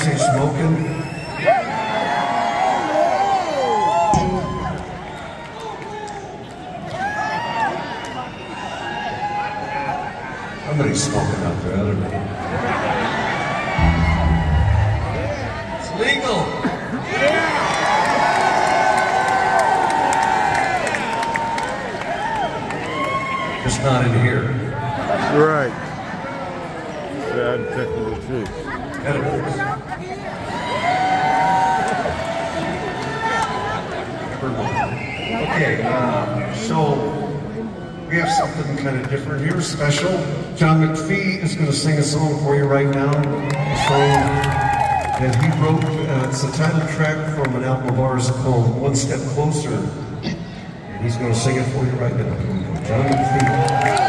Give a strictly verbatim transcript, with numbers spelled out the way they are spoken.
say smoking? Somebody's smoking out there, other than it's legal. Just not in here. Right. Sad technical truth. Edibles. Okay, uh, so we have something kind of different here, special. John McPhee is going to sing a song for you right now. A song that he wrote. Uh, it's the title track from an album of ours called One Step Closer. And he's going to sing it for you right now. John McPhee.